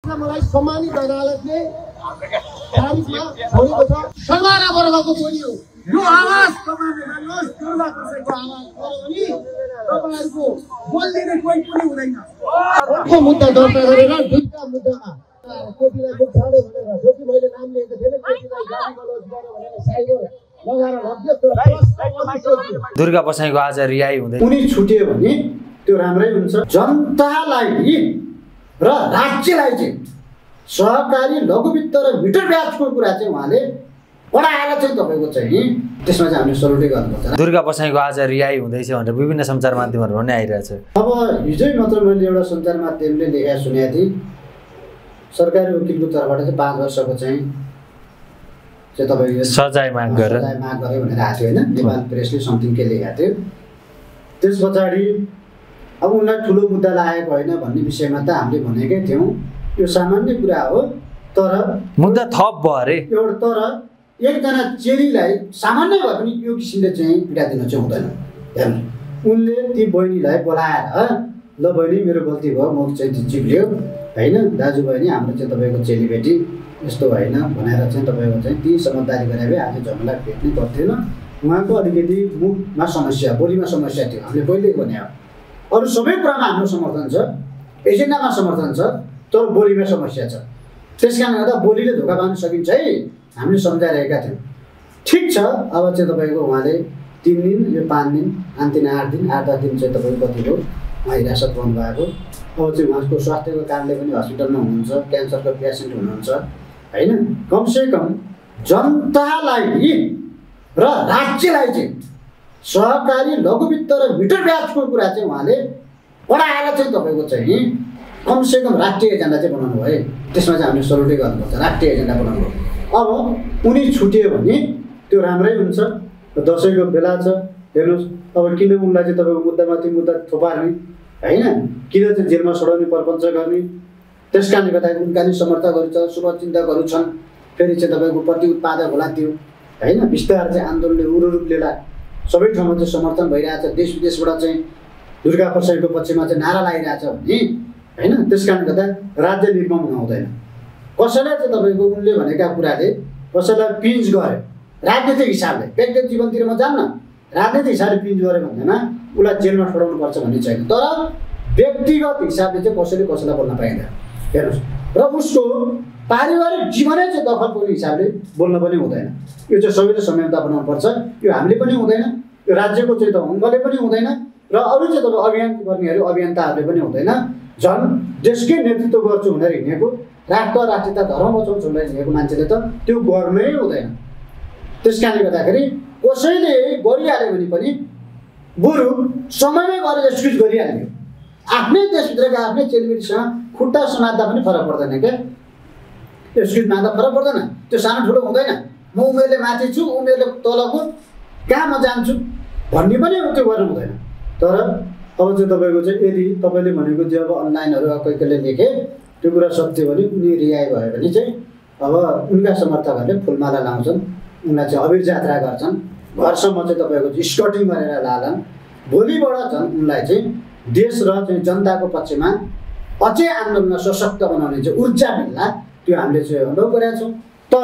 मलाई सम्मानित अदालतले तारिखमा छोडेको छ। समाना वर्गको बोली हो यो आवाज। तपाईहरुले मान्नुहोस्, दुर्गा कसैको आवाज गर्यो भने तपाईहरुको बोल्दिने कोही पनि हुँदैन। अर्को मुद्दा दर्ता गरेर दुईटा मुद्दामा केटीलाई दुख छाड्यो भनेर जो कि मैले नाम लिएको थिएन, केटीलाई गाली गलौज गर्यो भनेर साइबर लगाएर लग्यो। दुर्गा पसाईको आज रिहाई हुँदै उनी छुट्यो भने त्यो राम्रै हुन्छ। जनतालाई र राज्यलाई चाहिँ सहकारी लघु वित्त र मिटर ब्याजको कुरा चाहिँ उहाँले पढाएर चाहिँ तपाईँको चाहिँ त्यसमा चाहिँ हामीले सल्युटै गर्नुपर्छ। दुर्गा पसाईको आज रिहाई हुँदैछ भनेर विभिन्न सञ्चार माध्यमहरू पनि आइरहेछ। अब हिजै मात्र मैले एउटा सञ्चार माध्यमले लेखेर सुनेको थिएँ, सरकारी वकिलको तर्फबाट चाहिँ 5 वर्षको चाहिँ तपाईँको सजाय माग गरेर भनेर आएको थियो होइन। नेपाल प्रेसले समथिङ के लेखेको थियो। त्यस पछाडि अब उनलाई ठुलो मुद्दा लागेको होइन भन्ने विषयमा त हामीले भनेकै थियौँ, यो सामान्य कुरा हो। तर मुद्दा थप भयो अरे एउटा। तर एकजना चेलीलाई सामान्य भए पनि यो किसिमले चाहिँ पीडा दिन चाहिँ हुँदैन। हेर्नु, उनले ती बहिनीलाई बोलाएर ल बहिनी मेरो गल्ती भयो, म चाहिँ चिप्लियो होइन, दाजु बहिनी हाम्रो चाहिँ तपाईँको चेलीबेटी यस्तो होइन भनेर चाहिँ तपाईँको चाहिँ ती समझदारी गरे भए आज झमेला भेट्नै पर्थेन। उहाँको अलिकति मुखमा समस्या, बोलीमा समस्या थियो, हामीले पहिल्यै भने हो। अरू सबै कुरामा हाम्रो समर्थन छ, एजेन्डामा समर्थन छ, तर बोलीमा समस्या छ। त्यस कारणले गर्दा बोलीले धोका पाउन सकिन्छ है, हामीले सम्झाइरहेका थियौँ। ठिक छ, अब चाहिँ तपाईँको उहाँले 3 दिन, यो 5 दिन, अन्तिम 8 दिन, 8-10 दिन चाहिँ तपाईँको कति हो उहाँ हिरासत पाउनु भएको। अब चाहिँ उहाँको स्वास्थ्यको कारणले पनि हस्पिटलमा हुनुहुन्छ, क्यान्सरको पेसेन्ट हुनुहुन्छ होइन। कमसेकम जनतालाई र राज्यलाई चाहिँ सहकारी लघु वित्त र मिटर ब्याजको कुरा चाहिँ उहाँले पढाएर चाहिँ तपाईँको चाहिँ कमसेकम राष्ट्रिय एजेन्डा चाहिँ बनाउनु भयो। त्यसमा चाहिँ हामीले सल्युटै गर्नुपर्छ, राष्ट्रिय एजेन्डा बनाउनु भयो। अब उनी छुट्यो भने त्यो राम्रै हुन्छ। दसैँको बेला छ, हेर्नुहोस् अब किन उनलाई चाहिँ तपाईँको मुद्दामाथि मुद्दा थोपार्ने होइन, किन चाहिँ जेलमा सडाउने प्रपञ्च गर्ने। त्यस कारणले गर्दाखेरि उनका नि समर्थकहरू छ, शुभचिन्तकहरू छन्, फेरि चाहिँ तपाईँको प्रति उत्पादक होला त्यो होइन। बिस्तारै चाहिँ आन्दोलनले उरो रूप लिएला, सबै ठाउँमा चाहिँ समर्थन भइरहेछ, देश विदेशबाट चाहिँ दुर्गा पसाईको पक्षमा चाहिँ नारा लागिरहेछ भने होइन। त्यस कारणले गर्दा राज्य निर्मम हुन हुँदैन। कसैलाई चाहिँ तपाईँको उनले भनेका कुराले कसैलाई पिन्च गर्यो राजनीतिक हिसाबले, व्यक्तिगत जीवनतिर म जान्न, राजनीतिक हिसाबले पिन्च गर्यो भन्दैमा उसलाई जेलमा छोडाउनु पर्छ भन्ने छैन। तर व्यक्तिगत हिसाबले चाहिँ कसैले कसैलाई बोल्न पाइँदैन। हेर्नुहोस्, र उसको पारिवारिक जीवनै चाहिँ दखल पर्ने हिसाबले बोल्न पनि हुँदैन। यो चाहिँ सबैले संयमता बनाउनु पर्छ। यो हामीले पनि हुँदैन, यो राज्यको चाहिँ त अङ्गले पनि हुँदैन, र अरू चाहिँ तपाईँ अभियान गर्नेहरू अभियन्ताहरूले पनि हुँदैन। झन् देशकै नेतृत्व गर्छु भनेर हिँडेको, राष्ट्र राष्ट्रियता धर्म बचाउँछु भनेर हिँडेको मान्छेले त त्यो गर्नै हुँदैन। त्यस कारणले गर्दाखेरि कसैले गरिहाल्यो भने पनि बरु समयमै गरेर एक्सक्युज गरिहाल्यो। आफ्नै देशभित्रका आफ्नै चेलीबेटीसँग खुट्टा समात्दा पनि फरक पर्दैन क्या, एक्सक्युज माग्दा फरक पर्दैन। त्यो सानो ठुलो हुँदैन। म उमेरले माथि छु, उमेरले तलको, कहाँ म जान्छु भन्ने पनि त्यो गर्नु हुँदैन। तर अब चाहिँ तपाईँको चाहिँ यदि तपाईँले भनेको चाहिँ अब अनलाइनहरू कोही कोहीले लेखे त्यो कुरा सत्य भने उनी रिहाई भयो भने चाहिँ अब उनका समर्थकहरूले फुलमाला लाउँछन्, उनलाई चाहिँ अबिर जात्रा गर्छन्, घरसम्म चाहिँ तपाईँको स्कटिङ गरेर लालान्। भोलिबाट झन् उनलाई चाहिँ देश र चाहिँ जनताको पक्षमा अझै आन्दोलनमा सशक्त बनाउने चाहिँ ऊर्जा मिल्ला, त्यो हामीले चाहिँ अनुभव गरेका छौँ। तर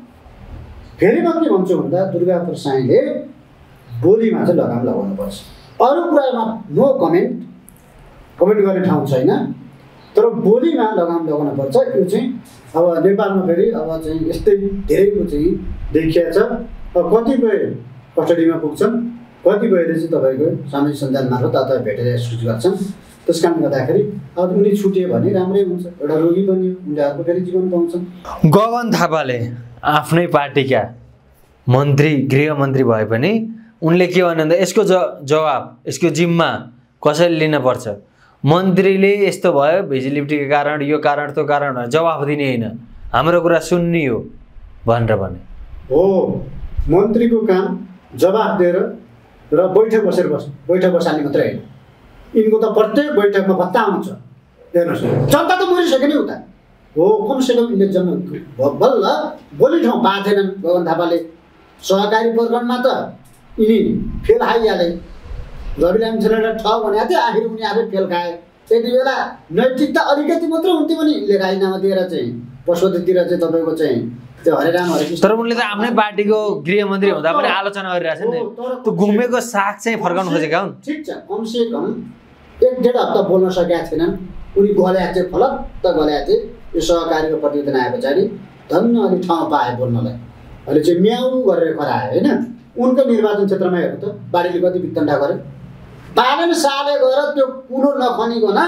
फेरि म के भन्छु भन्दा दुर्गा पसाईले बोलीमा चाहिँ लगाम लगाउनुपर्छ। अरू कुरामा नो कमेन्ट गर्ने ठाउँ छैन, तर बोलीमा लगाम लगाउनु पर्छ। यो चाहिँ अब नेपालमा फेरि अब चाहिँ यस्तै धेरैको चाहिँ देखिया छ। अब कतिपय कस्टडीमा पुग्छन्, कतिपयले चाहिँ तपाईँको सामाजिक सञ्जाल मार्फत अथवा भेटेर एक्सक्युज गर्छन्। त्यस कारणले गर्दाखेरि अब उनी छुट्यो भने राम्रै हुन्छ, एउटा रोगी पनि उनले अर्को फेरि जीवन पाउँछन्। गगन थापाले आफ्नै पार्टीका मन्त्री गृहमन्त्री भए पनि उनले के भन्नु भन्दा यसको जवाब, यसको जिम्मा कसैले लिनुपर्छ। मन्त्रीले यस्तो भयो भिजिलिबिटीको कारण, यो कारण त्यो कारण जवाफ दिने होइन, हाम्रो कुरा सुन्ने हो भनेर भने हो। मन्त्रीको काम जवाफ दिएर र बैठक बसाल्ने मात्रै होइन, यिनको त प्रत्येक बैठकमा भत्ता आउँछ। हेर्नुहोस्, जनता त मरिसक्यो नि उता हो। कमसेकम यिनले बल्ल बोली ठाउँ पाएनन्। गगन थापाले सहकारी प्रकरणमा त यिनी फेल खाइहाले। रवि लामिछानेलाई ठ भनेको थियो, आखिर उनी आफै फेल खाए। त्यति बेला नैतिकता अलिकति मात्र हुन्थ्यो भने यिनले राजीनामा दिएर चाहिँ पशुपतितिर चाहिँ तपाईँको चाहिँ त्यो हरेराम हरेकृष्ण। तर उनले त आफ्नै पार्टीको गृहमन्त्री हुँदा पनि आलोचना गरिरहेछ नि, त्यो घुमेको साग चाहिँ फर्काउनु खोजेका हुन्। ठिक छ, कमसे कम 1-1.5 हप्ता बोल्न सकेका थिएनन्, उनी गलेका थिए, फलत्त गलेका थिए। यो सहकारीको प्रतिवेदन आए पछाडि धन्न अलिक ठाउँ पाए बोल्नलाई, अहिले चाहिँ म्याउ गरेर करायो होइन। उनको निर्वाचन क्षेत्रमा हेर्नु त बाढीले कति वितण्डा गर्यो, बालन साले गएर त्यो कुलो नखनिकन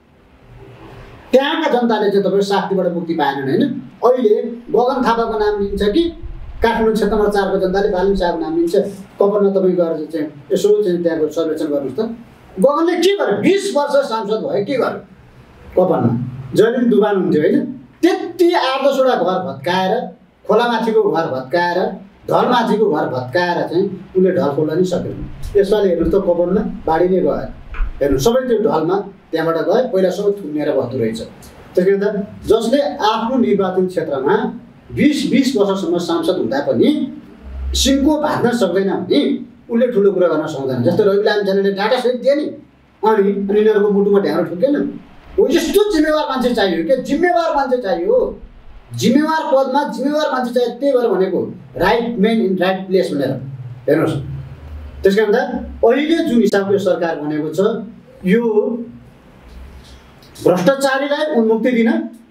त्यहाँका जनताले चाहिँ तपाईँ शास्तिबाट मुक्ति पाएनन् होइन। अहिले गगन थापाको नाम लिन्छ कि काठमाडौँ क्षेत्र नम्बर 4 को जनताले बालन शाहको नाम लिन्छ। कपरमा तपाईँ गएर चाहिँ यसो चाहिँ त्यहाँको सर्वेक्षण गर्नुहोस् त, गगनले के गर्यो? 20 वर्ष सांसद भयो, के गर्यो? कपनमा जैलिन डुबान हुन्थ्यो होइन। त्यति 8-10वटा घर भत्काएर, खोलामाथिको घर भत्काएर, ढलमाथिको घर भत्काएर चाहिँ उनले ढल खोल्न नि सकेन। यसपालि हेर्नुहोस् त कपनमा बाढी नै गयो, हेर्नु सबै त्यो ढलमा त्यहाँबाट गए, पहिला सबै थुनेर बस्दो रहेछ। त्यसले गर्दा जसले आफ्नो निर्वाचन क्षेत्रमा 20 वर्षसम्म सांसद हुँदा पनि सिङ्को भाग्न सक्दैन भने उसले ठुलो कुरा गर्न सक्दैन। जस्तो रवि लामिछानेले डाटा सहित दिए नि, अनि यिनीहरूको मुटुमा ढ्याङ्ग्रो ठोकेन। हो यस्तो जिम्मेवार मान्छे चाहियो के, जिम्मेवार मान्छे चाहियो, जिम्मेवार पदमा जिम्मेवार मान्छे चाहियो। त्यही भएर भनेको right man in right place भनेर हेर्नुहोस्। त्यस कारण अहिले जुन हिसाबको सरकार बनेको छ, यो भ्रष्टाचारीलाई उन्मुक्ति दिन,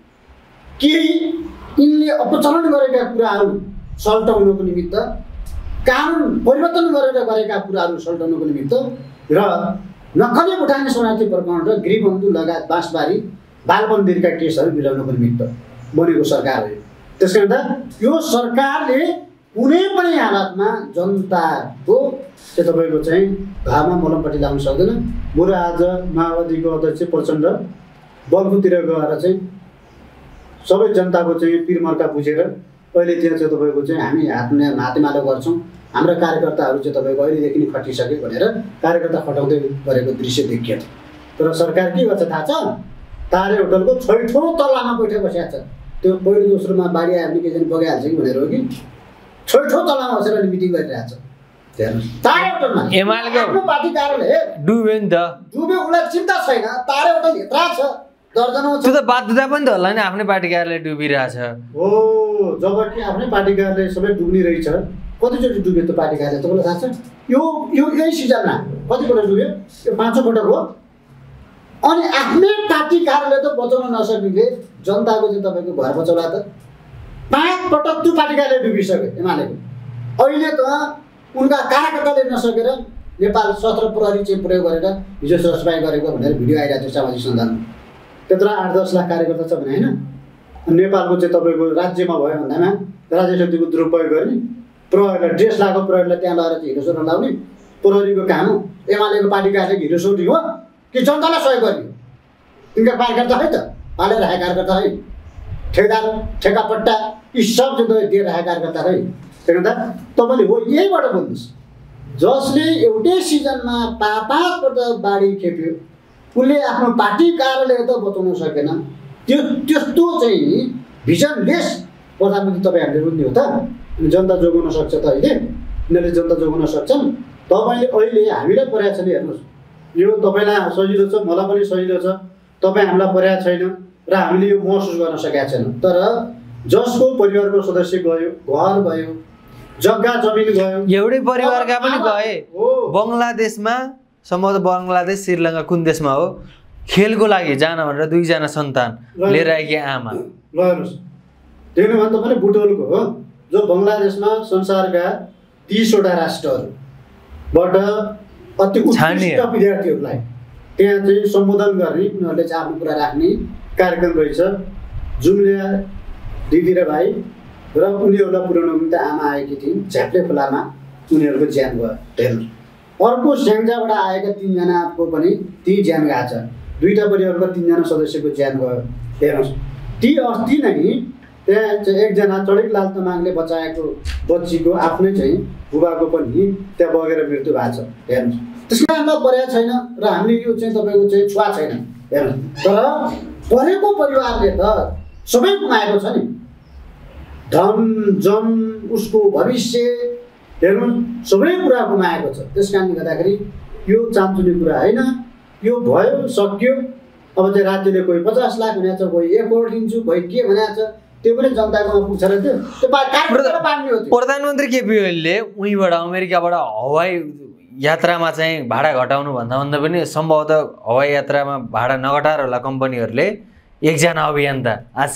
केही यिनले अपचलन गरेका कुराहरू सल्टाउनको निमित्त, कानुन परिवर्तन गरेर गरेका कुराहरू सल्टाउनको निमित्त र नक्कली उठाउने शरणार्थी प्रकरण र गृहबन्धु लगायत बाँसबारी बालमन्दिरका केसहरू मिलाउनको निमित्त बनेको सरकार हो। त्यसले गर्दा यो सरकारले कुनै पनि हालतमा जनताको चाहिँ तपाईँको चाहिँ घामा मलमपट्टि लाउन सक्दैन। बरु आज माओवादीको अध्यक्ष प्रचण्ड बल्कुतिर गएर चाहिँ सबै जनताको चाहिँ पिरमर्का बुझेर अहिले त्यहाँ चाहिँ तपाईँको चाहिँ हामी हातेमालो गर्छौँ, हाम्रा कार्यकर्ताहरू चाहिँ तपाईँको अहिलेदेखि नै खटिसके भनेर कार्यकर्ता खटाउँदै गरेको दृश्य देखियो। तर सरकार के गर्छ थाहा छ? तारे होटलको छैठौँ तल्लामा बैठक बसेको छ। त्यो पहिलो दोस्रोमा बाढी आयो भने के चाहिँ बगाइहाल्छ कि भनेर हो कि छैठौँ तल्लामा बसेर अहिले मिटिङ गरिरहेको छ। तारे होटलमा एमालेको पार्टी कार्यालय डुब्यो नि त, डुब्यो, उसलाई चिन्ता छैन। तारे होटल भित्र छ, दर्जनौँ त्यो त बाध्यता पनि त होला नि, आफ्नै पार्टी कार्यालय डुबिरहेछ हो। जबकि आफ्नै पार्टी कार्यालय सबै डुब्ने रहेछ। कतिचोटि डुब्यो त पार्टी कार्यालय तपाईँलाई थाहा छ? यही सिजनमा कतिपल्ट डुब्यो? यो 5औँ पटक हो। अनि आफ्नै पार्टी कार्यालय त बचाउन नसकेले जनताको चाहिँ तपाईँको घर बचाउला त? 5 पटक त्यो पार्टी कार्यालय डुबिसक्यो एमालेको। अहिले त उनका कार्यकर्ताले नसकेर नेपाल सशस्त्र प्रहरी चाहिँ प्रयोग गरेर हिजो सरसफाइ गरेको भनेर भिडियो आइरहेको थियो सामाजिक सञ्जालमा। त्यत्रो 8-10 लाख कार्यकर्ता छ भने होइन। नेपालको चाहिँ तपाईँको राज्यमा भयो भन्दामा राज्य शक्तिको दुरुपयोग गर्ने, प्रहरीलाई ड्रेस लगाएको प्रहरीलाई त्यहाँ लगाएर चाहिँ हिरो सोर्न लाउने प्रहरीको काम हो। एमालेको पार्टी कार्यालय हिरो सोर्ने हो कि जनतालाई सहयोग गर्ने? तिनका कार्यकर्ता है त, पालेर राखेका कार्यकर्ता है, ठेकेदार ठेकापट्टा यी सब चाहिँ दिएर राखेका कार्यकर्ता है। त्यसले गर्दा तपाईँले हो यहीबाट बोल्नुहोस्। जसले एउटै सिजनमा 5 पटक बाढी खेप्यो, उसले आफ्नो पार्टी कार्यालय त बचाउन सकेन। त्यस्तो चाहिँ भिजनलेस प्रधानमन्त्री तपाईँहरूले रुन्ने हो त? अनि जनता जोगाउन सक्छ त? अहिले यिनीहरूले जनता जोगाउन सक्छन्? तपाईँले अहिले हामीलाई परेको छैन हेर्नुहोस्। यो तपाईँलाई सजिलो छ, मलाई पनि सजिलो छ, तपाईँ हामीलाई परेको छैन र हामीले यो महसुस गर्न सकेका छैन। तर जसको परिवारको सदस्य गयो, घर गयो, जग्गा जमिन गयो, एउटै परिवारका पनि गए। बङ्गलादेशमा सम्भवतः बङ्गलादेश श्रीलङ्का कुन देशमा हो, खेलको लागि जान भनेर 2 जना सन्तान लिएर आएकी आमा ल हेर्नुहोस्। देख्नु भने तपाईँले बुटोलको हो, जो बङ्गलादेशमा संसारका 30वटा राष्ट्रहरूबाट अति उत्कृष्ट विद्यार्थीहरूलाई त्यहाँ चाहिँ सम्बोधन गर्ने, उनीहरूले चाहिँ आफ्नो कुरा राख्ने कार्यक्रम रहेछ। जुम्लिया दिदी र भाइ र उनीहरूलाई पुर्याउनको निम्ति आमा आएकी थिइन्। झ्याप्ले खोलामा उनीहरूको ज्यान गयो। हेर्नु, अर्को स्याङ्जाबाट आएका 3 जनाको पनि ती ज्यान गएको छ। 2टा परिवारको 3 जना सदस्यको ज्यान गयो। हेर्नुहोस्, ती अस्ति नै त्यहाँ चाहिँ 1 जना चढिकलाल तमाङले बचाएको बच्चीको आफ्नै चाहिँ बुबाको पनि त्यहाँ बगेर मृत्यु भएको छ। हेर्नुहोस्, त्यसमा हामीलाई परेको छैन र हामीले यो चाहिँ तपाईँको चाहिँ छुवा छैन। हेर्नुहोस्, तर परेको परिवारले त सबै गुमाएको छ नि, धन जन, उसको भविष्य, हेर्नु सबै कुरा गुमाएको छ। त्यस कारणले गर्दाखेरि यो चान्चुने कुरा होइन। यो भयो, सक्यो। अब चाहिँ राज्यले कोही 50 लाख भनेको छ, कोही 1 करोड दिन्छु, कोही के भनेको छ, त्यो पनि जनताकोमा पुग्छ र त्यो बाँड्ने हो। प्रधानमन्त्री केपी ओलीले उहीँबाट अमेरिकाबाट हवाई यात्रामा चाहिँ भाडा घटाउनु भन्दा पनि सम्भवतः हवाई यात्रामा भाडा नघटाएर होला कम्पनीहरूले। एकजना अभियन्ता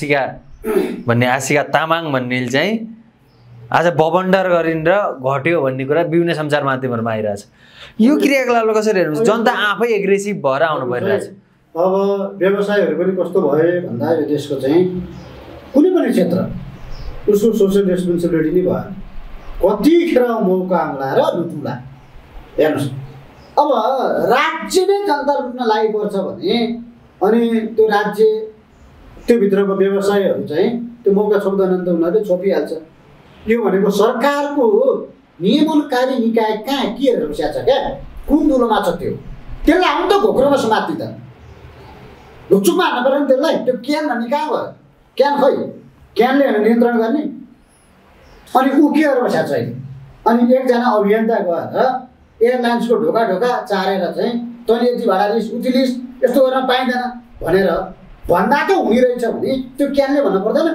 आशिका तामाङ भन्नेले चाहिँ आज बबन्डर गरिन्छ घट्यो भन्ने कुरा विभिन्न सञ्चार माध्यमहरूमा आइरहेछ। यो क्रियाकलापलाई कसरी हेर्नुहुन्छ? जनता आफै एग्रेसिभ भएर आउनु परिरहेछ। अब व्यवसायहरू पनि कस्तो भयो भन्दा यो देशको चाहिँ कुनै पनि क्षेत्र उसको सोसियल रेस्पोन्सिबिलिटी नै भयो। कतिखेर मौका आउँला र लुट्ला। हेर्नुहोस्, अब राज्य नै जनता लुट्न लागिपर्छ भने अनि त्यो राज्य त्योभित्रको व्यवसायहरू चाहिँ त्यो मौका छोप्दैनन् त, उनीहरूले छोपिहाल्छ। यो भनेको सरकारको नियमनकारी निकाय कहाँ के हेरेर बसिया छ क्या? कुन दुलोमा छ त्यो? त्यसलाई आउनु त घोक्रोमा समात्ने त, ढुकचुकमा हाल्नु पऱ्यो नि त्यसलाई। त्यो क्यान भन्ने कहाँ भयो? क्यान खै क्यानले हेर्नु नियन्त्रण गर्ने। अनि ऊ के गरेर बसिया छ अहिले? अनि एकजना अभियन्ता गएर एयरलाइन्सको ढोका चारेर चाहिँ तैँले यति भाडा लिस्, उति लिस्, यस्तो गर्न पाइँदैन भनेर भन्दा त हुने रहेछ भने त्यो क्यानले भन्नु पर्दैन?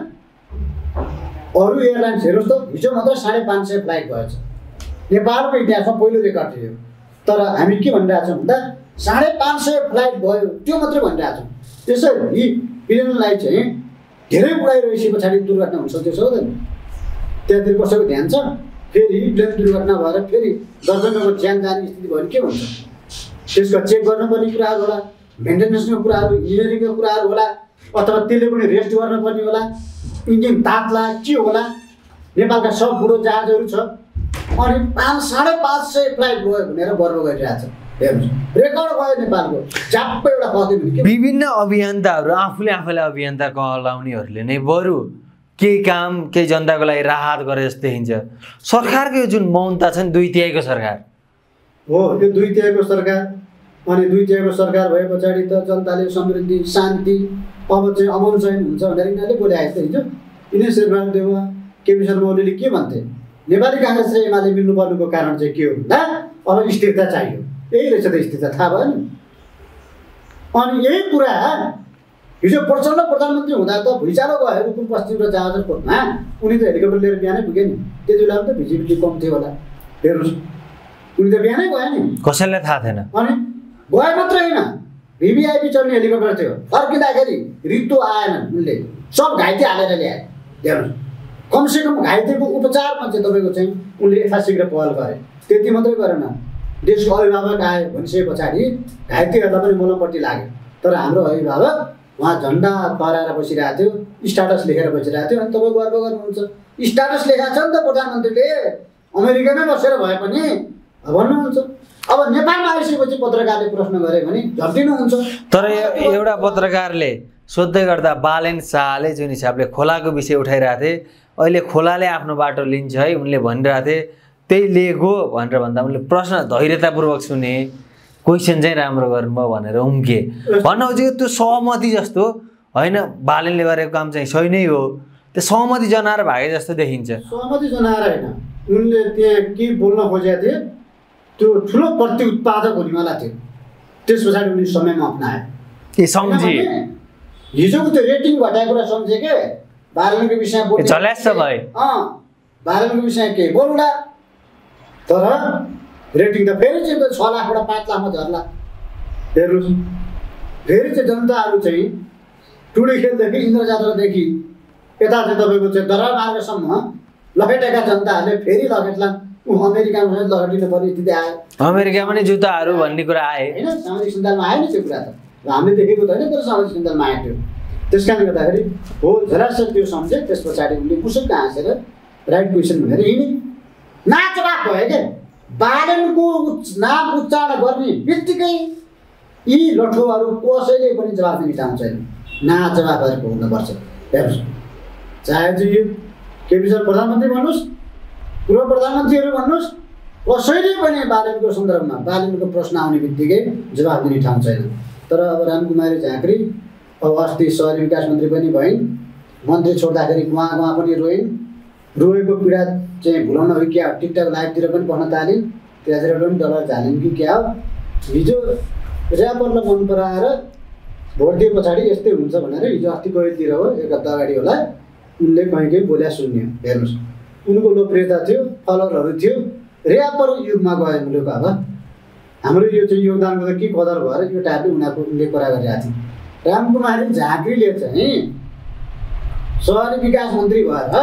अरू एयरलाइन्स हेर्नुहोस् त, हिजो मात्र 550 फ्लाइट भएछ। नेपालको इतिहासमा पहिलो रेकर्ड थियो। तर हामी के भनिरहेको छौँ भन्दा 550 फ्लाइट भयो त्यो मात्रै भनिरहेको छौँ। त्यसरी प्लेनलाई चाहिँ धेरै उडाइरहेपछि पछाडि दुर्घटना हुन्छ, त्यसो हुँदैन? त्यहाँतिर कसैको ध्यान छ? फेरि प्लेन दुर्घटना भएर फेरि दर्जनौँको ज्यान जाने स्थिति भयो भने के हुन्छ? त्यसको चेक गर्नुपर्ने कुराहरू होला, मेन्टेनेन्सको कुराहरू, इन्जिनियरिङको कुराहरू होला, अथवा त्यसले पनि रेस्ट गर्नुपर्ने होला, इन्जिन तात्ला के होला। नेपालका सब बुढो जहाजहरू छ अनि 550 फ्लाइट गयो भनेर गर्व गरिरहेको छ। हेर्नुहोस्, रेकर्ड भयो नेपालको। झ्याप्पै एउटा पक्यो भने विभिन्न अभियन्ताहरू आफूलाई अभियन्ता कहलाउनेहरूले नै बरु केही काम केही जनताको लागि राहत गरे जस्तो देखिन्छ। सरकारको यो जुन मौनता छ नि, 2/3 सरकार हो, यो 2/3 सरकार। अनि 2/3 सरकार भए पछाडि त जनताले समृद्धि, शान्ति, अब चाहिँ अमन चयन हुन्छ भनेर यिनीहरूले बोलाएको थियो। हिजो यिनै शेरबहादुर देउवा, केपी शर्मा ओलीले के भन्थे? नेपाली काङ्ग्रेस र एमाले मिल्नुपर्नुको कारण चाहिँ के हो भन्दा अब स्थिरता चाहियो। यही रहेछ त स्थिरता, थाहा भयो नि? अनि यही कुरा हिजो प्रचण्ड प्रधानमन्त्री हुँदा त भुइँचालो गयो रुकुम पश्चिम र जाजरकोटमा, उनी त हेलिकप्टर लिएर बिहानै पुगे नि। त्यति बेला पनि त भिजिबिलिटी कम थियो होला। हेर्नुहोस्, उनी त बिहानै गयो नि, कसैलाई थाहा थिएन। अनि गए मात्रै होइन, भिभिआइपी चढ्ने हेलिकप्टर थियो, फर्किँदाखेरि रित्तो आएनन्, उनले सब घाइते हालेर ल्याए। हेर्नुहोस्, कमसेकम घाइतेको उपचारमा चाहिँ तपाईँको चाहिँ उनले यथाशीघ्र पहल गरे। त्यति मात्रै गरेन, देशको अभिभावक आए भनिसके पछाडि घाइतेहरूलाई पनि मलमपट्टि लाग्यो। तर हाम्रो अभिभावक उहाँ झन्डा फहराएर बसिरहेको थियो, स्ट्याटस लेखेर बसिरहेको थियो। अनि तपाईँ गर्व गर्नुहुन्छ, स्ट्याटस लेखाएको छ नि त प्रधानमन्त्रीले, अमेरिकामै बसेर भए पनि भन्नुहुन्छ। अब नेपालमा आइसकेपछि पत्रकारले प्रश्न गरे भने झर्टिनुहुन्छ। तर एउटा पत्रकारले सोध्दै गर्दा बालेन शाहले जुन हिसाबले खोलाको विषय उठाइरहेको थिए, अहिले खोलाले आफ्नो बाटो लिन्छ है उनले भनिरहेको थिए, त्यही लिएको भनेर भन्दा उनले प्रश्न धैर्यतापूर्वक सुने, क्वेसन चाहिँ राम्रो गर्नुभयो भनेर उम्के। भन्नु खोजेको त्यो सहमति जस्तो होइन, बालेनले गरेको काम चाहिँ सही नै हो, त्यो सहमति जनाएर भागे जस्तो देखिन्छ। सहमति जनाएर होइन, उनले त्यहाँ के बोल्न खोजेका थिए त्यो ठुलो प्रति उत्पादक हुनेवाला थियो। त्यस पछाडि उनी समयमा अप्नाए के सम्झे। हिजोको त्यो रेटिङ घटाएको कुरा सम्झे के? बारेनको विषय बोल्नु झल्यास भए, बारेनको विषय के बोल्ला, तर रेटिङ त फेरि चाहिँ 6 लाखबाट 5 लाखमा झर्ला। हेर्नुहोस्, फेरि चाहिँ जनताहरू चाहिँ टुडीखेलदेखि इन्द्रजात्रादेखि यता चाहिँ तपाईँको चाहिँ दरबार मार्गसम्म लखेटेका जनताहरूले फेरि लखेट्लान्। अमेरिकामा लखेटिनु पर्ने स्थिति आयो। अमेरिकामा नि जुत्ताहरू भन्ने कुरा आए होइन, सामाजिक सञ्जालमा आयो नि त्यो कुरा त। हामीले देखेको त होइन, तर सामाजिक सञ्जालमा आएको थियो। त्यस कारणले गर्दाखेरि हो झरास त्यो सम्झे। त्यस पछाडि उनले मुसुक्क हाँसेर राइट क्वेसन भनेर हिँडे। नाचबाक भयो क्या? बालेनको नाम उच्चारण गर्ने बित्तिकै यी लठुहरू कसैले पनि जवाफ दिने ठाउँ छैन। नाचबाकहरूको हुनुपर्छ। हेर्नुहोस्, चाहे चाहिँ केपी शर्मा प्रधानमन्त्री भन्नुहोस्, पूर्व प्रधानमन्त्रीहरू भन्नुहोस्, कसैले पनि बालेनको सन्दर्भमा बालेनको प्रश्न आउने बित्तिकै जवाफ दिने ठाउँ छैन। तर अब रामकुमारी झाँक्री अब अस्ति सहरी विकास मन्त्री पनि भइन्, मन्त्री छोड्दाखेरि उहाँ पनि रोइन्। रोएको पीडा चाहिँ भुलाउन हो क्या? टिकटक लाइभतिर पनि पढ्न थालिन्, त्यहाँतिर पनि डलर झालिन् कि क्या हो? हिजो ऱ्यापरलाई मन पराएर भोट दिए पछाडि यस्तै हुन्छ भनेर हिजो अस्ति कहिलेतिर हो एक हप्ता अगाडि होला उनले कहीँ बोल्या सुन्यो। हेर्नुहोस् उनको लोकप्रियता थियो, फलोअरहरू थियो, रेपर युगमा गए मुलुक। अब हाम्रो यो चाहिँ योगदानको त के कदर भएर यो टाइपले उनीहरूको उनले कुरा गरिरहेको थियो। रामकुमारी झाँक्रीले चाहिँ सहरी विकास मन्त्री भएर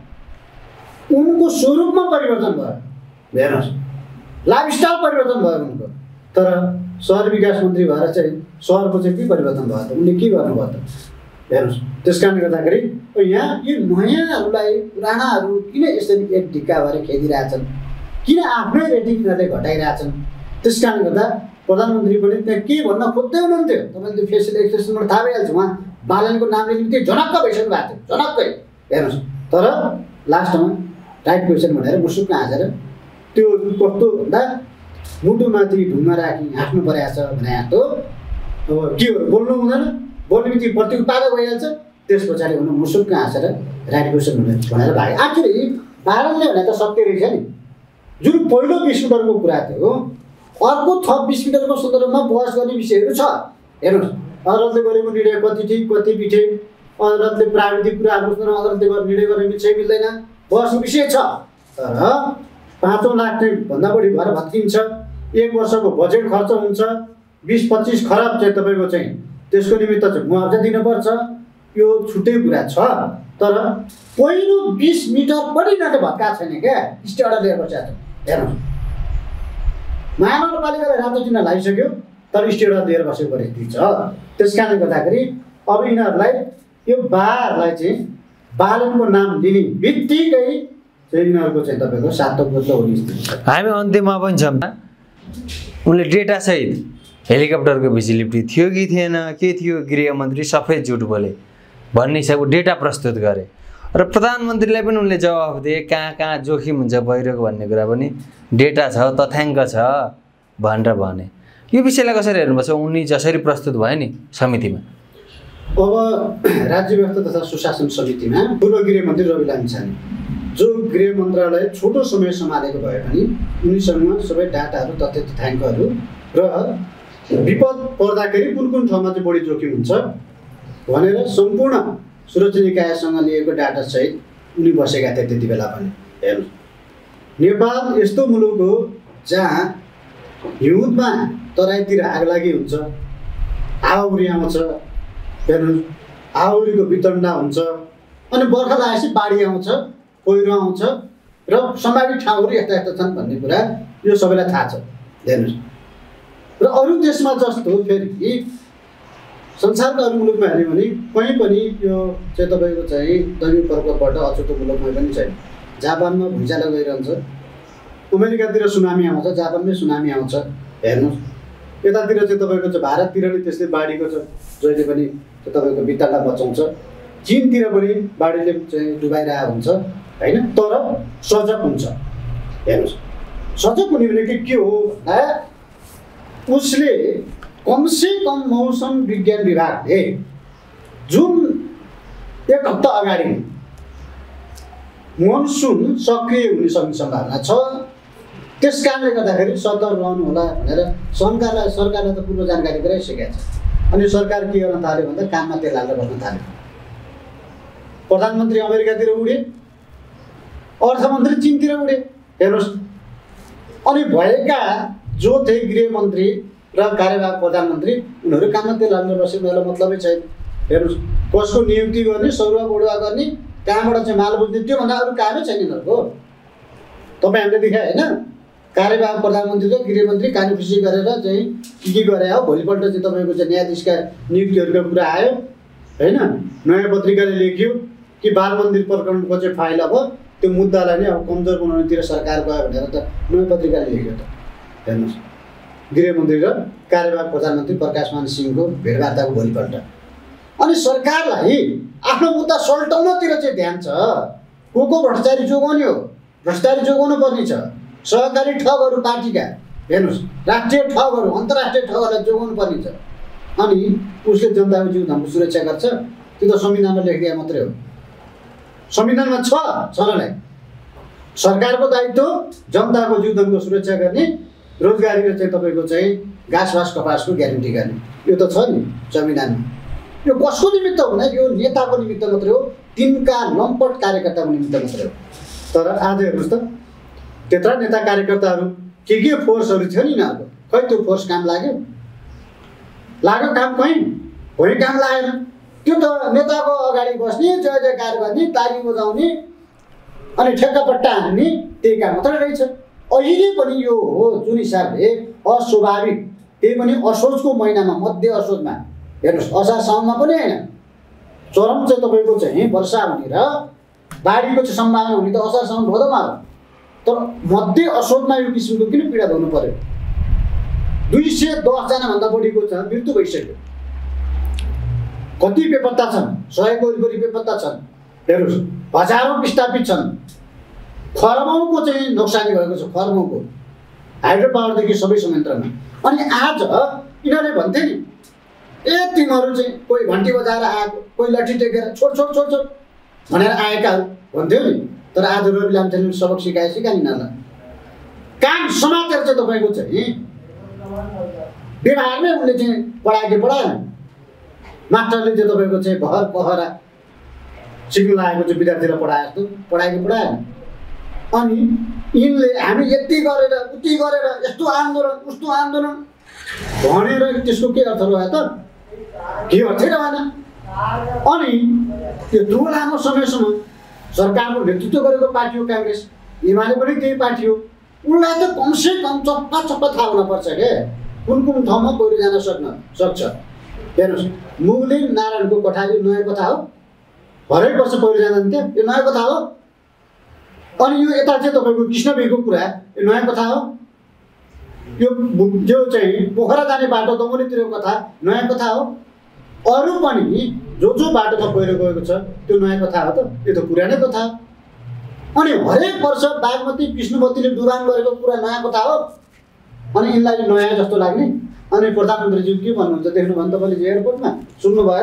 उनको स्वरूपमा परिवर्तन भयो। हेर्नुहोस् लाइफस्टाइल परिवर्तन भयो उनको, तर सहर विकास मन्त्री भएर चाहिँ सहरको चाहिँ के परिवर्तन भयो त? उनले के गर्नुभयो त? हेर्नुहोस् त्यस कारणले गर्दाखेरि यहाँ यो नयाँहरूलाई पुरानाहरू किन यसरी एक ढिक्का भएर खेदिरहेछन्, किन आफ्नै रेटिङ यिनीहरूले घटाइरहेछन्? त्यस कारणले गर्दा प्रधानमन्त्री पनि त्यहाँ के भन्न खोज्दै हुनुहुन्थ्यो। तपाईँले त्यो फेसियल एक्सप्रेसनबाट थाहा भइहाल्छ, उहाँ बालनको नामले निम्ति झनक्क भइसक्नु भएको थियो, झनक्कै। हेर्नुहोस् तर लास्टमा राइट क्वेसन भनेर मुसुक्क हाँसेर त्यो कस्तो भन्दा मुटुमाथि ढुङ्गा राखी हाँस्नु परेको छ भने जस्तो अब के हो बोल्नु हुँदैन, बोल्ने बित्तिकै प्रति उत्पादक भइहाल्छ। त्यस पछाडि हुनु मुसुक्क हाँसेर राइट क्वेसन भनेर भागे। आखिर भारतले भने त सत्य रहेछ नि, जुन पहिलो 20 मिटरको कुरा थियो अर्को थप 20 मिटरको सन्दर्भमा बहस गर्ने विषयहरू छ। हेर्नुहोस् अदालतले गरेको निर्णय कति ठिक कति बिठे, अदालतले प्राविधिक कुराहरूको सन्दर्भमा अदालतले निर्णय गर्ने विषय मिल्दैन, बहसको विषय छ। तर 5 लाख भन्दा बढी घर भत्किन्छ, 1 वर्षको बजेट खर्च हुन्छ, 20-25 खरब चाहिँ तपाईँको चाहिँ त्यसको निमित्त चाहिँ मुआवजा दिनुपर्छ, यो छुट्टै कुरा छ। तर पहिलो 20 मिटर पनि यिनीहरूले भत्काएको छैन क्या, स्टे अर्डर लिएर बसेको छ। हेर्नुहोस् महानगरपालिकाले रातो चिन्ह लगाइसक्यो तर स्टे अर्डर लिएर बसेको परिस्थिति छ। त्यस कारणले गर्दाखेरि अब यिनीहरूलाई यो बारलाई चाहिँ बालनको नाम लिने बित्तिकै चाहिँ यिनीहरूको चाहिँ तपाईँको सातोपत्लो हुने स्थिति छ। हामी अन्त्यमा पनि छौँ। उनले डेटा सहित हेलिकप्टरको भिजिबिलिटी थियो कि थिएन, के थियो, गृहमन्त्री सफेद झुट बोले भन्ने हिसाबको डेटा प्रस्तुत गरे र प्रधानमन्त्रीलाई पनि उनले जवाफ दिए कहाँ कहाँ जोखिम हुन्छ पहिरोको भन्ने कुरा पनि डेटा छ, तथ्याङ्क छ भनेर भने। यो विषयलाई कसरी हेर्नुपर्छ उनी जसरी प्रस्तुत भयो नि समितिमा? अब राज्य व्यवस्था तथा सुशासन समितिमा पूर्व गृहमन्त्री रवि लामिछाने जो गृह मन्त्रालय छोटो समय सम्हालेको भए पनि उनीसँग सबै डाटाहरू तथ्य तथ्याङ्कहरू र विपद पर्दाखेरि कुन कुन ठाउँमा चाहिँ बढी जोखिम हुन्छ भनेर सम्पूर्ण सुरक्षा निकायसँग लिएको डाटा सहित उनी बसेका थिए त्यति बेला पनि। हेर्नु नेपाल यस्तो मुलुक हो जहाँ हिउँदमा तराईतिर आगलागी हुन्छ, हावाहुरी आउँछ, हेर्नु हावाहुरीको वितण्डा हुन्छ, अनि बर्खा लागेपछि बाढी आउँछ, पहिरो आउँछ र सम्भावित ठाउँहरू यस्ता यस्ता छन् भन्ने कुरा यो सबैलाई थाहा छ। हेर्नुहोस् र अरू देशमा जस्तो फेरि संसारका अरू मुलुकमा हेऱ्यो भने कहीँ पनि यो चाहिँ तपाईँको चाहिँ दैनिक प्रकोपबाट अछुतो मुलुकमा पनि छैन। जापानमा भुइँचालो गइरहन्छ, अमेरिकातिर सुनामी आउँछ, जापानमै सुनामी आउँछ। हेर्नुहोस् यतातिर चाहिँ तपाईँको चाहिँ भारततिर नि त्यस्तै बाढीको छ जहिले पनि तपाईँको वितण्डा बचाउँछ, चीनतिर पनि बाढीले चाहिँ डुबाइरहेको हुन्छ होइन, तर सजग हुन्छ। हेर्नुहोस् सजग हुने भनेको के हो भन्दा उसले कमसे कम मौसम विज्ञान विभागले जुन 1 हप्ता अगाडि मनसुन सक्रिय हुने सक्ने सम्भावना छ, त्यस कारणले गर्दाखेरि सतर्क रहनु होला भनेर सरकारलाई त पूर्व जानकारी गराइसकेको छ। अनि सरकार के गर्न थाल्यो भन्दा काममा तेल हालेर बस्न थाल्यो। प्रधानमन्त्री अमेरिकातिर उडे, अर्थमन्त्री चीनतिर उडे। हेर्नुहोस् अनि भएका जो थिए गृहमन्त्री र कार्यवाहक प्रधानमन्त्री उनीहरू काममा तेल हालेर बसेको मलाई मतलबै छैन। हेर्नुहोस् कसको नियुक्ति गर्ने, सरुवा बढुवा गर्ने, कहाँबाट चाहिँ माल बुझ्ने, त्योभन्दा अरू कामै छैन यिनीहरूको। तपाईँ हामीले देखाए होइन, कार्यवाहक प्रधानमन्त्री र गृहमन्त्री कानुफुसी गरेर चाहिँ के गरे हो, भोलिपल्ट चाहिँ तपाईँको चाहिँ न्यायाधीशका नियुक्तिहरूको कुरा आयो होइन, नयाँ पत्रिकाले लेख्यो कि बाल मन्दिर प्रकरणको चाहिँ फाइल अब त्यो मुद्दालाई नै अब कमजोर बनाउनेतिर सरकार गयो भनेर त नयाँ पत्रिकाले लेख्यो त। हेर्नुहोस् गृहमन्त्री र कार्यवाहक प्रधानमन्त्री प्रकाशमान सिंहको भेटवार्ताको भोलिपल्ट। अनि सरकारलाई आफ्नो मुद्दा सल्टाउनतिर चाहिँ ध्यान छ। को भ्रष्टाचारी जोगाउने हो, भ्रष्टाचारी जोगाउनु पर्ने छ। सहकारी ठगहरू पार्टीका, हेर्नुहोस् राष्ट्रिय ठगहरू अन्तर्राष्ट्रिय ठगहरूलाई जोगाउनु पर्ने छ। अनि उसले जनताको जीवनको सुरक्षा गर्छ, त्यो त संविधानमा लेखिदिए मात्रै हो। संविधानमा छ नै सरकारको दायित्व जनताको जीवनको सुरक्षा गर्ने रोजगारी र चाहिँ तपाईँको चाहिँ घाँस कपासको ग्यारेन्टी गर्ने, यो त छ नि संविधानमा। यो कसको निमित्त हुँदैन, यो नेताको निमित्त मात्रै हो, तिनका लम्पट कार्यकर्ताको निमित्त मात्रै हो। तर आज हेर्नुहोस् त, त्यत्रा नेता कार्यकर्ताहरू के फोर्सहरू थियो नि यिनीहरूको, खै त्यो फोर्स काम लाग्यो काम कहीँ कोही काम लागेन। त्यो त नेताको अगाडि बस्ने, जय जयकार गर्ने, ताली बजाउने अनि ठेक्कापट्टा हान्ने, त्यही काम मात्रै रहेछ। अहिले पनि यो हो जुन हिसाबले अस्वाभाविक, त्यही पनि असोजको महिनामा, मध्य असोजमा हेर्नुहोस्, असार साउनमा पनि होइन, चरम चाहिँ तपाईँको चाहिँ वर्षा हुने र बाढीको चाहिँ सम्भावना हुने त असार साउन भदौमा हो। तर मध्य असोजमा यो किसिमको किन पीडा हुनु पर्यो? 210 जनाभन्दा बढीको छ मृत्यु भइसक्यो। कति बेपत्ता छन्? 100 को वरिपरि बेपत्ता छन्। हेर्नुहोस्, हजारौँ विस्थापित छन्, खरबौँको चाहिँ नोक्सानी भएको छ, खरबौँको हाइड्रो पावरदेखि सबै संयन्त्रमा। अनि आज यिनीहरूले भन्थे नि, तिमीहरू चाहिँ कोही घन्टी बजाएर आएको, कोही लट्ठी टेकेर छोड भनेर आएकाहरू भन्थ्यो नि। तर आज रवि लामिछानेले सबक सिकाएन यिनीहरूलाई। काम समातेर चाहिँ तपाईँको चाहिँ व्यवहारमै उनले चाहिँ पढाएन। मास्टरले चाहिँ तपाईँको चाहिँ भर पहरा सिक्नु लागेको चाहिँ विद्यार्थीलाई पढाएन। अनि यिनले हामी यति गरेर उति गरेर यस्तो आन्दोलन उस्तो आन्दोलन भनेर त्यसको के अर्थ रह्यो त? के अर्थै रहेन। अनि त्यो लामो समयसम्म सरकारको नेतृत्व गरेको पार्टी हो काङ्ग्रेस, एमाले पनि त्यही पार्टी हो। उनलाई त कमसे कम चप्पा थाहा हुनपर्छ के कुन ठाउँमा पहिरो जान सक्छ। हेर्नुहोस्, मुगलिन नारायणको कोठारी नयाँ कथा हो, हरेक वर्ष पहिरो जाँदैन्थ्यो, यो नयाँ कथा हो। अनि यो यता चाहिँ तपाईँको कृष्णवीरको कुरा, यो नयाँ कथा हो। यो जो चाहिँ पोखरा जाने बाटो दमोलीतिरको कथा नयाँ कथा हो। अरू पनि जो बाटोमा पहिरो गएको छ त्यो नयाँ कथा हो त? यो त पुरानै कथा हो। अनि हरेक वर्ष बागमती विष्णुमतीले डुबान गरेको कुरा नयाँ कथा हो। अनि यिनलाई नयाँ जस्तो लाग्ने। अनि प्रधानमन्त्रीज्यू के भन्नुहुन्छ देख्नुभयो भने तपाईँले एयरपोर्टमा सुन्नुभयो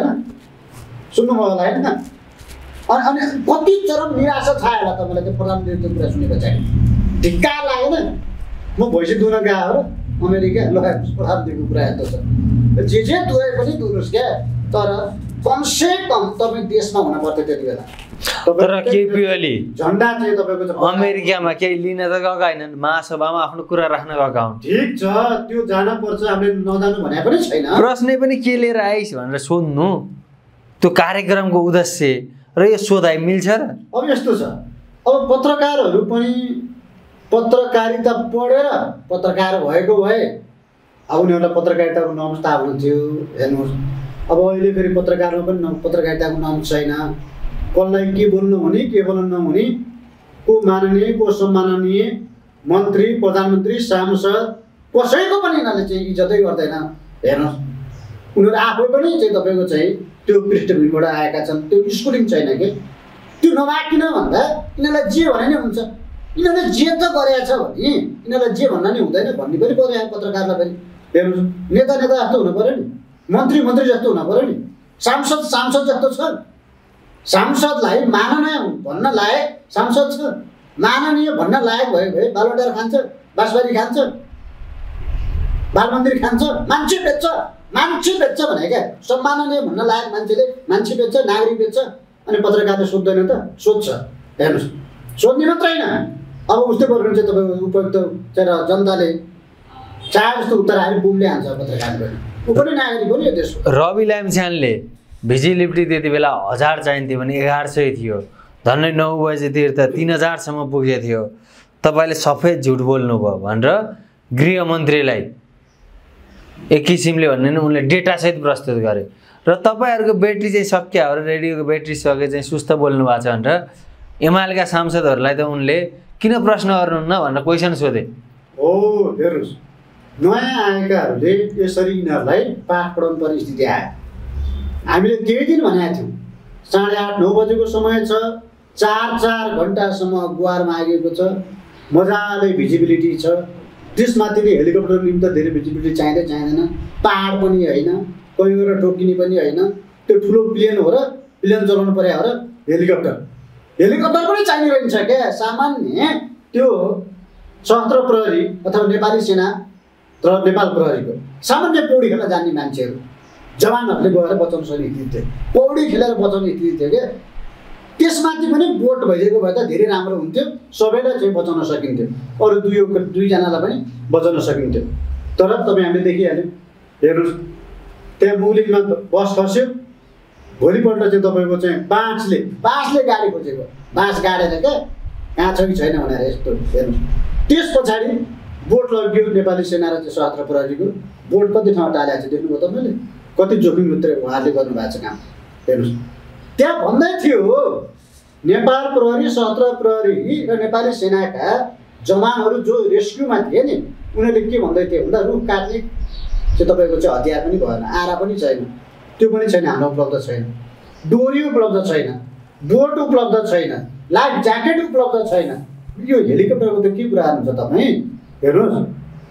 होला होइन? अनि कति चरम निराशा छ होला तपाईँलाई त्यो प्रधानमन्त्रीको कुरा सुनेको चाहिँ धिक्कार लागेन? म भैँसी दुहुन गएको हो र अमेरिका प्रधानमन्त्रीको कुरा यस्तो छ। जे दुवै पनि दुर्नुहोस् क्या, तर कमसे कम तपाईँ देशमा हुन पर्थ्यो त्यति बेला। तर केपी ओली झन्डा चाहिँ तपाईँको अमेरिकामा केही लिन त गएका होइनन्, महासभामा आफ्नो कुरा राख्न गएका हुन्। ठिक छ, त्यो जान पर्छ, हामीले नजानु भने पनि छैन। प्रश्नै पनि के लिएर आइस भनेर सोध्नु, त्यो कार्यक्रमको उद्देश्य र यो सोधाइ मिल्छ र? अब यस्तो छ, अब पत्रकारहरू पनि पत्रकारिता पढेर पत्रकार भएको भए अब उनीहरूलाई पत्रकारिताको नाम थाहा हुन्थ्यो। हेर्नुहोस्, अब अहिले फेरि पत्रकारमा पनि पत्रकारिताको नाम छैन। कसलाई के बोल्नु हुने, के बोल्नु नहुने, को माननीय को सम्माननीय मन्त्री, प्रधानमन्त्री, सांसद कसैको पनि यिनीहरूले चाहिँ इज्जतै गर्दैन। हेर्नुहोस्, उनीहरू आफै पनि चाहिँ तपाईँको चाहिँ त्यो पृष्ठभूमिबाट आएका छन्, त्यो स्कुलिङ छैन कि। त्यो नमाकिन भन्दा यिनीहरूलाई जे भने नि हुन्छ। यिनीहरूले जे त गरेछ भने यिनीहरूलाई जे भन्न नि हुँदैन भन्ने पनि पर्यो पत्रकारलाई पनि। हेर्नुहोस्, नेता जस्तो हुनु पऱ्यो नि, मन्त्री जस्तो हुनु पऱ्यो नि, सांसद जस्तो छ। सांसदलाई माननीय भन्न लायक सांसद छ, माननीय भन्न लायक भयो भए बालुवाटार खान्छ, बाँसबारी खान्छ, बाल मन्दिर खान्छ, मान्छे बेच्छ भने क्या। सम्माननीय भन्न लायक मान्छेले मान्छे बेच्छ, नागरिक बेच्छ। अनि पत्रकारले सोध्दैन त? सोध्छ। हेर्नुहोस्, सोध्ने मात्रै होइन, अब उस्तै प्रकारले चाहिँ तपाईँको उपयुक्त चाहिँ जनताले चाहे जस्तो उत्तर आएर बुमले हान्छ पत्रकारले। ऊ पनि नागरिक हो नि यो देशको। रवि लामिछानेले भिजिलिपिटी त्यति बेला 1000 चाहिन्थ्यो भने 1100 थियो, झन्डै 9 बजेतिर त 3000सम्म पुगेको थियो। तपाईँले सफेद झुट बोल्नुभयो भनेर गृहमन्त्रीलाई एक किसिमले भन्ने उनले डेटासहित प्रस्तुत गरे। र तपाईँहरूको ब्याट्री चाहिँ सकिया हो र रेडियोको ब्याट्री सके चाहिँ सुस्त बोल्नु भएको छ भनेर एमालेका सांसदहरूलाई त उनले किन प्रश्न गर्नुहुन्न भनेर क्वेसन सोधे। हो, हेर्नुहोस्, नयाँ आएकाहरूले यसरी यिनीहरूलाई पाठ पढाउनु पर्ने स्थिति आयो। हामीले त्यही दिन भनेका थियौँ 8:30-9 बजेको समय छ, 4 घन्टासम्म गुहार मागेको छ, मजाले भिजिबिलिटी छ। त्यसमाथि हेलिकप्टर निम्ति धेरै भिजिबिलिटी चाहिँदैन, पहाड पनि होइन, कहीँ गएर ठोकिने पनि होइन, त्यो ठुलो प्लेन हो र प्लेन चलाउनु पर्यो हो र हेलिकप्टर पनि चाहिने रहन्छ क्या। सामान्य त्यो सशस्त्र प्रहरी अथवा नेपाली सेना र नेपाल प्रहरीको सामान्य पौडी खेल्न जान्ने मान्छेहरू जवानहरूले गएर बचाउन सक्ने स्थिति थियो, पौडी खेलेर बचाउने स्थिति थियो क्या। त्यसमाथि पनि बोट भइदिएको भए त धेरै राम्रो हुन्थ्यो, सबैलाई चाहिँ बचाउन सकिन्थ्यो, अरू दुईजनालाई पनि बचाउन सकिन्थ्यो। तर तपाईँ हामीले देखिहाल्यौँ, हेर्नुहोस् त्यहाँ मुगलिनमा बस खस्यो, भोलिपल्ट चाहिँ तपाईँको चाहिँ बाँसले गाडी खोजेको, बाँस गाडेर क्या कहाँ छ कि छैन भनेर यस्तो हेर्नुहोस्। त्यस पछाडि बोट लग्यो नेपाली सेना र चाहिँ सशस्त्र प्रहरीको, बोट कति ठाउँ टालेको छ देख्नुभयो तपाईँले, कति जोखिम भित्र उहाँहरूले गर्नुभएको छ काम हेर्नुहोस्। त्यहाँ भन्दै थियो नेपाल प्रहरी, सशस्त्र प्रहरी र नेपाली सेनाका जवानहरू जो रेस्क्युमा थिए नि, उनीहरूले के भन्दै थियो भन्दा रुख काट्ने चाहिँ तपाईँको चाहिँ हतियार पनि भएन, आरा पनि छैन, त्यो पनि छैन, हाम्रो उपलब्ध छैन, डोरी उपलब्ध छैन, बोट उपलब्ध छैन, लाइफ ज्याकेट उपलब्ध छैन। यो हेलिकप्टरको त के कुरा हुन्छ तपाईँ हेर्नुहोस्।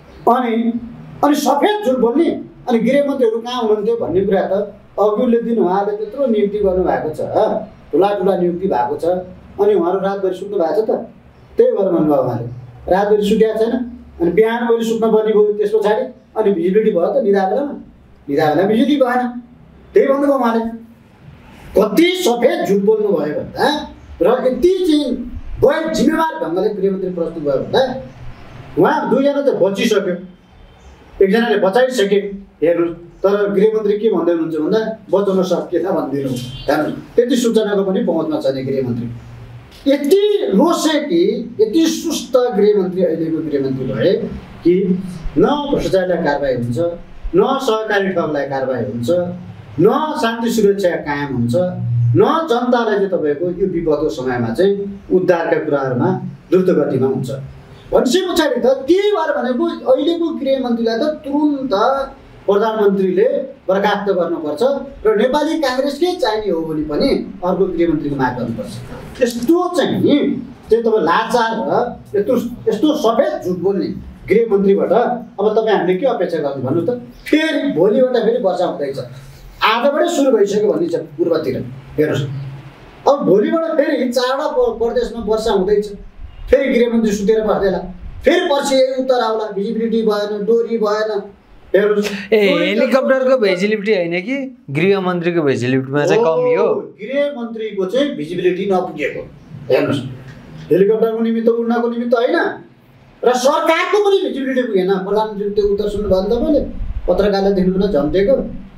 अनि सफेद झुट बोल्ने, अनि गृहमन्त्रीहरू कहाँ हुनुहुन्थ्यो भन्ने कुरा त अघिल्लो दिन उहाँले त्यत्रो नियुक्ति गर्नुभएको छ, ठुला नियुक्ति भएको छ, अनि उहाँहरू रातभरि सुत्नु भएको छ त, त्यही भएर भन्नुभयो उहाँले रातभरि सुतेको छैन, अनि बिहानभरि सुत्न पर्ने भयो, त्यस पछाडि अनि भिजिबिलिटी भयो त निदा बेलामा बिजुली भएन, त्यही भन्नुभयो उहाँले। कति सफेद झुट बोल्नु भयो भन्दा र यति चाहिँ गैर जिम्मेवार ढङ्गले गृहमन्त्री प्रस्तुत भयो भन्दा उहाँ दुईजना त बचिसक्यो, एकजनाले बचाइसके हेर्नुहोस्। तर गृहमन्त्री के भन्दै हुनुहुन्छ भन्दा बचाउन सकिएन भनिदिनु हेर्नुहोस्। त्यति सूचनाको पनि पहुँचमा छैन गृहमन्त्री, यति लोसे कि यति सुस्त गृहमन्त्री अहिलेको गृहमन्त्री भए कि न भ्रष्टाचारलाई कारबाही हुन्छ, न सहकारी ठगलाई कारबाही हुन्छ, न शान्ति सुरक्षा कायम हुन्छ, न जनतालाई चाहिँ तपाईँको यो विपदको समयमा चाहिँ उद्धारका कुराहरूमा द्रुत गतिमा हुन्छ। भनेपछि पछाडि त के भएर भनेको अहिलेको गृहमन्त्रीलाई त तुरुन्त प्रधानमन्त्रीले बर्खास्त गर्नुपर्छ र नेपाली काङ्ग्रेसकै चाहिने हो भने पनि अर्को गृहमन्त्रीको माग गर्नुपर्छ। यस्तो चाहिँ तपाईँ लाचार र यस्तो सफेद झुट बोल्ने गृहमन्त्रीबाट अब तपाईँ हामीले के अपेक्षा गर्नु भन्नु त। फेरि भोलिबाट फेरि वर्षा हुँदैछ, आजबाटै सुरु भइसक्यो भन्ने छ पूर्वतिर हेर्नुहोस्। अब भोलिबाट फेरि चारवटा प्रदेशमा वर्षा हुँदैछ, फेरि गृहमन्त्री सुतेर बस्दैन, फेरि पछि यही उत्तर आउला, भिजिबिलिटी भएन, डोरी भएन हेर्नुहोस्। हेलिकप्टरको भिजिबिलिटी होइन कि गृहमन्त्रीको भिजिबिलिटीमा चाहिँ कमी हो, गृहमन्त्रीको चाहिँ भिजिबिलिटी नपुगेको हेर्नुहोस्। हेलिकप्टरको निमित्त उड्नको निमित्त होइन र सरकारको पनि भिजिबिलिटी पुगेन। प्रधानमन्त्रीको त्यो उत्तर सुन्नुभयो नि तपाईँले, पत्रकारले देख्नुभयो न झम्टेको,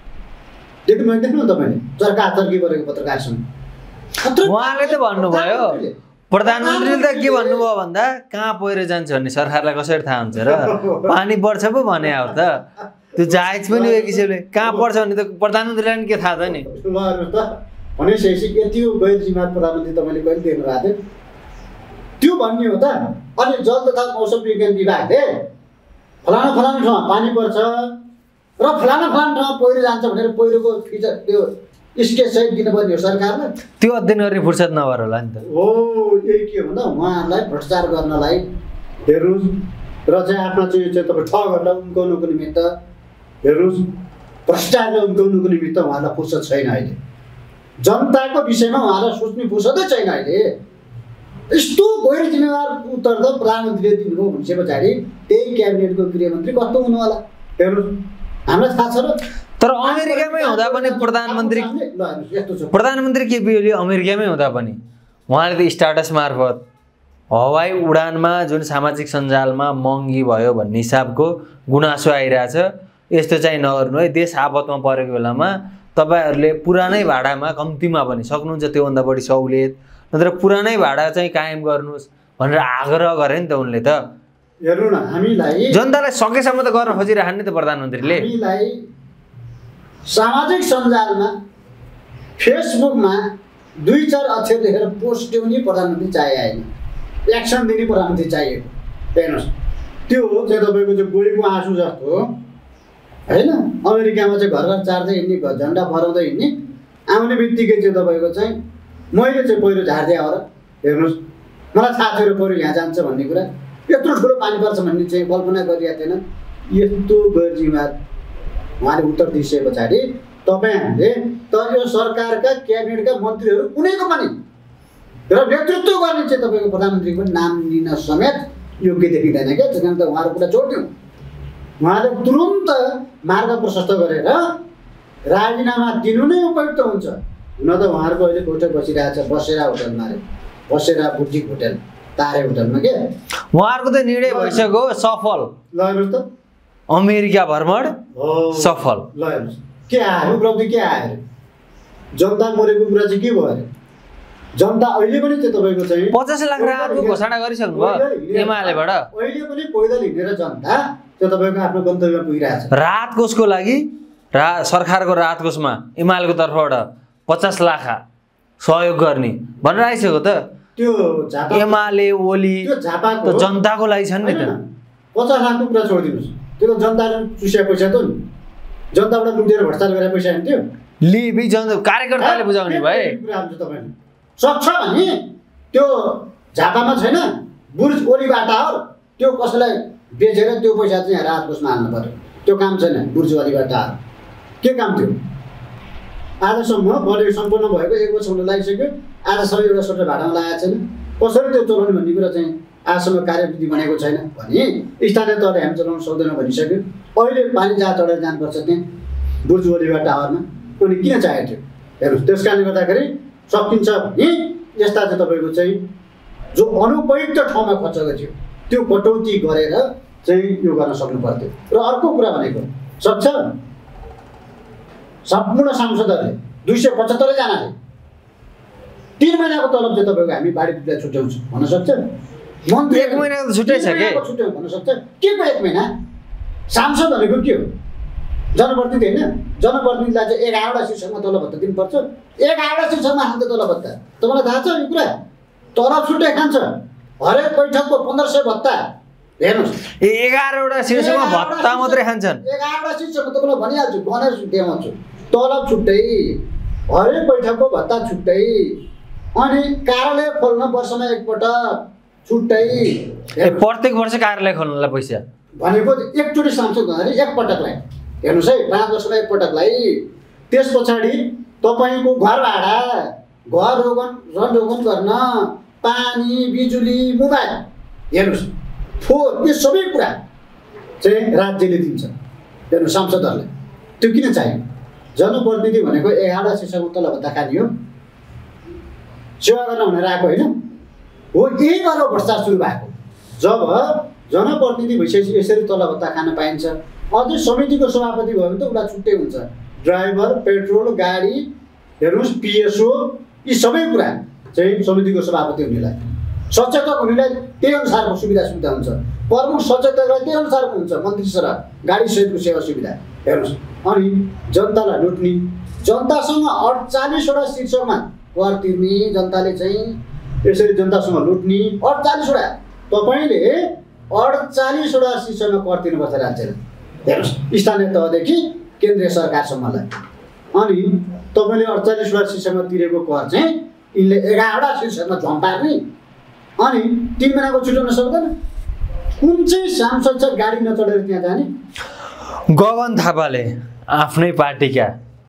देख्नु तपाईँले चर्काचर्की गरेको पत्रकारसँग। उहाँले त भन्नुभयो, प्रधानमन्त्रीले त के भन्नुभयो भन्दा कहाँ पहिरो जान्छ भन्ने सरकारलाई कसरी थाहा हुन्छ र, पानी पर्छ पो भने अब त त्यो जायज पनि हो एक किसिमले, कहाँ पर्छ भने त प्रधानमन्त्रीलाई पनि के थाहा त नि। ल हेर्नुहोस् त भनेपछि यति गैर जिम्मेवार प्रधानमन्त्री तपाईँले कहिले देख्नु भएको थियो त्यो भन्ने हो त। अनि जल तथा मौसम विज्ञान विभागले फलाना ठाउँमा पानी पर्छ र फलाना ठाउँमा पहिरो जान्छ भनेर पहिरोको फिचर त्यो स्केच सहित दिनुपर्ने हो सरकारलाई। त्यो अध्ययन गर्ने फुर्सद नभएर होला नि त। हो यही के भन्दा उहाँहरूलाई भ्रष्टाचार गर्नलाई हेर्नुहोस् र चाहिँ आफ्ना चाहिँ तपाईँ ठगहरूलाई उम्काउनुको निमित्त हेर्नुहोस्, भ्रष्टाचारलाई उम्काउनुको निमित्त उहाँहरूलाई फुर्सद छैन अहिले। जनताको विषयमा उहाँलाई सोच्ने फुर्सदै छैन अहिले। यस्तो गैर जिम्मेवार उत्तर त प्रधानमन्त्रीले दिनुभयो भनेपछि पछाडि त्यही क्याबिनेटको गृहमन्त्री कस्तो हुनु होला हेर्नुहोस्, हामीलाई थाहा छ र। तर अमेरिकामै हुँदा पनि प्रधानमन्त्री केपी ओली अमेरिकामै हुँदा पनि उहाँले त स्टाटस मार्फत हवाई उडानमा जुन सामाजिक सञ्जालमा महँगी भयो भन्ने हिसाबको गुनासो आइरहेछ, यस्तो चाहिँ नगर्नु है, देश आपतमा परेको बेलामा तपाईँहरूले पुरानै भाडामा कम्तीमा पनि सक्नुहुन्छ त्योभन्दा बढी सहुलियत नत्र पुरानै भाडा चाहिँ कायम गर्नुहोस् भनेर आग्रह गरे नि त उनले त। हेर्नु न हामीलाई जनतालाई सकेसम्म त गर्न खोजिरहने नि त प्रधानमन्त्रीले। हामीलाई सामाजिक सञ्जालमा फेसबुकमा 2-4 अक्षर लेखेर पोस्ट ल्याउने प्रधानमन्त्री चाहिएन, एक्सन दिने प्रधानमन्त्री चाहिएको हेर्नुहोस्। त्यो चाहिँ तपाईँको चाहिँ गोलीको आँसु जस्तो होइन। अमेरिकामा चाहिँ घर चार्दै हिँड्ने, झन्डा फहराउँदै हिँड्ने, आउने बित्तिकै चाहिँ तपाईँको चाहिँ मैले चाहिँ पहिरो झार्दै आएर हेर्नुहोस् मलाई थाहा थियो र पहिरो यहाँ जान्छ भन्ने कुरा, यत्रो ठुलो पानी पर्छ भन्ने चाहिँ कल्पना गरिरहेको थिएन। यस्तो गैर जिम्मेवार उहाँले उत्तर दिइसके पछाडि तपाईँहरूले त यो सरकारका क्याबिनेटका मन्त्रीहरू कुनैको पनि र नेतृत्व गर्ने चाहिँ तपाईँको प्रधानमन्त्रीको पनि नाम लिन समेत योग्य देखिँदैन क्या, त्यस कारण त उहाँहरू कुरा छोड्दिउँ। उहाँले तुरुन्त मार्ग प्रशस्त गरेर राजीनामा दिनु नै उपयुक्त हुन्छ। हुन त उहाँहरूको अहिले कोठे बसिरहेको छ बसेरा होटलमा, अरे बसेरा बुटिक होटल तारे होटलमा के उहाँहरूको त निर्णय भइसक्यो सफल। ल हेर्नुहोस् त अमेरिका भ्रमण सफल। ल हेर्नुहोस् के आयो उपलब्धि, के आयो जनता मरेको कुरा चाहिँ के भयो अरे? जनता अहिले पनि त्यो तपाईँको चाहिँ 50 लाख राहतको घोषणा गरिसक्नु भयो एमालेबाट। अहिले पनि पैदल हिँडेर जनता त्यो तपाईँको आफ्नो गन्तव्यमा पुगिरहेछ। राहत कोषको लागि सरकारको राहत कोषमा एमालेको तर्फबाट 50 लाख सहयोग गर्ने भनेर आइसक्यो त। त्यो झापा एमाले ओली त्यो झापाको त जनताको लागि छन् नि त। 50 लाखको कुरा छोडिदिनुहोस्, त्यो त जनताले चुस्या पैसा त नि, जनताबाट लुटेर भ्रष्टाचार गरेर पैसा हान्थ्यो। लिबी कार्यकर्ताले बुझाउने भए कुरा हुन्छ तपाईँले सक्छ भने त्यो झापामा छैन बुर्ज ओलीबाटा हो, त्यो कसैलाई बेचेर त्यो पैसा चाहिँ राहत कोषमा हाल्नु पर्यो। त्यो काम छैन बुर्ज ओलीबाटा के काम थियो? आजसम्म बढी सम्पन्न भएको 1 वर्ष हुन लागिसक्यो, आजसम्म एउटा सोटर भाडामा लगाएको छैन। कसरी त्यो चलाउने भन्ने कुरा चाहिँ आजसम्म कार्यविधि बनेको छैन भने स्थानीय तहले हामी चलाउन सक्दैनौँ भनिसक्यो। अहिले पानी जहाँ चढेर जानुपर्छ त्यहाँ बुर्ज ओलीबाटा टावरमा, अनि किन चाहिएको थियो हेर्नुहोस्। त्यस कारणले गर्दाखेरि सकिन्छ भने यस्ता चाहिँ तपाईँको चाहिँ जो अनुपयुक्त ठाउँमा खर्च गरियो त्यो कटौती गरेर चाहिँ यो गर्न सक्नु पर्थ्यो। र अर्को कुरा भनेको सक्छ सम्पूर्ण सांसदहरूले 275 जनाले 3 महिनाको तलब चाहिँ तपाईँको हामी बाढी पीडितलाई छुट्याउँछौँ भन्न सक्छ? मन्त्री 1 महिनाको त छुट्टै छ के छुट्याउँ भन्न सक्छ? के को 1 महिना? सांसद भनेको के हो? जनप्रतिनिधि होइन? जनप्रतिनिधिलाई चाहिँ 11वटा शीर्षकमा तलब भत्ता दिनुपर्छ। 11वटा शीर्षकमा खान्छ तलब भत्ता। तपाईँलाई थाहा छ यो कुरा? तलब छुट्टै खान्छ। हरेक बैठकको 1500 भत्ता हेर्नुहोस्। 11वटा शीर्षकमा भत्ता मात्रै खान्छन्। 11वटा शीर्षकमा तपाईँलाई भनिहाल्छु, गनेर देखाउँछु। तलब छुट्टै, हरेक बैठकको भत्ता छुट्टै, अनि कार्यालय खोल्न वर्षमा एकपटक छुट्टै। प्रत्येक वर्ष कार्यालय खोल्नलाई पैसा भनेको एकचोटि सांसद भन्दाखेरि एकपटकलाई हेर्नुहोस् है, 5 वर्षमा एकपटकलाई। त्यस पछाडि तपाईँको घर भाडा, घर रनरोगन गर्न, पानी, बिजुली, मोबाइल हेर्नुहोस्, फोहोर, यो सबै कुरा चाहिँ राज्यले दिन्छ। हेर्नुहोस् सांसदहरूले त्यो किन चाहियो? जनप्रतिनिधि भनेको 11वटा शीर्षकमा तलब भत्ता खाने हो, सेवा गर्न भनेर आएको होइन हो। यही गरेर भ्रष्टाचार सुरु भएको। जब जनप्रतिनिधि भइसकेपछि यसरी तलब भत्ता खान पाइन्छ। अझै समितिको सभापति भयो भने त उसलाई छुट्टै हुन्छ। ड्राइभर, पेट्रोल, गाडी हेर्नुहोस्, पिएसओ, यी सबै कुरा चाहिँ समितिको सभापति हुनेलाई, सचेतक हुनेलाई त्यही अनुसारको सुविधा हुन्छ। प्रमुख सचेतकलाई त्यही अनुसारको हुन्छ मन्त्री सर गाडी सहितको सेवा सुविधा हेर्नुहोस्। अनि जनतालाई लुट्ने, जनतासँग 48वटा शीर्षकमा कर तिर्ने, जनताले चाहिँ यसरी जनतासँग लुट्ने 48वटा। तपाईँले 48वटा शीर्षकमा कर तिर्नुपर्छ राज्यले हेर्नुहोस्, स्थानीय तहदेखि केन्द्रीय सरकारसम्मलाई। अनि तपाईँले 48वटा शीर्षकमा तिरेको कर चाहिँ यिनले 11वटा शीर्षकमा झम्पार्ने, अनि 3 महिनाको छुट्याउन सक्दैन। कुन चाहिँ सांसद छ गाडी नचढेर त्यहाँ जाने? गगन थापाले आफ्नै पार्टीका